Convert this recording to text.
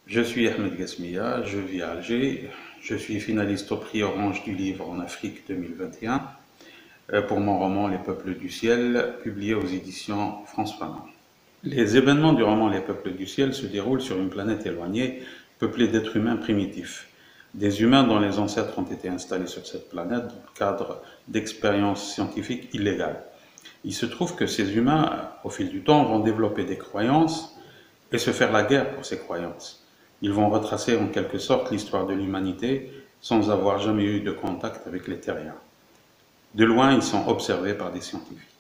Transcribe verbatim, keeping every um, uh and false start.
Je suis Ahmed Gasmia, je vis à Alger. Je suis finaliste au prix Orange du livre en Afrique deux mille vingt et un euh, pour mon roman Les Peuples du Ciel, publié aux éditions France Fanon. Les événements du roman Les Peuples du Ciel se déroulent sur une planète éloignée, peuplée d'êtres humains primitifs. Des humains dont les ancêtres ont été installés sur cette planète dans le cadre d'expériences scientifiques illégales. Il se trouve que ces humains, au fil du temps, vont développer des croyances et se faire la guerre pour ces croyances. Ils vont retracer en quelque sorte l'histoire de l'humanité sans avoir jamais eu de contact avec les terriens. De loin, ils sont observés par des scientifiques.